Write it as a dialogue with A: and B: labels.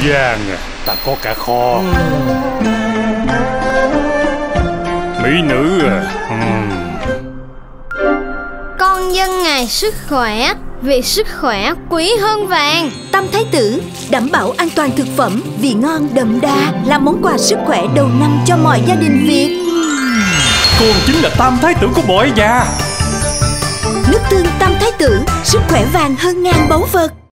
A: vàng ta có cả kho. Mỹ nữ
B: Con dân ngài sức khỏe, vì sức khỏe quý hơn vàng.
C: Tam Thái Tử đảm bảo an toàn thực phẩm, vị ngon đậm đà, là món quà sức khỏe đầu năm cho mọi gia đình Việt.
A: Con chính là Tam Thái Tử của mọi nhà.
C: Nước tương Tam Thái Tử, sức khỏe vàng hơn ngàn báu vật.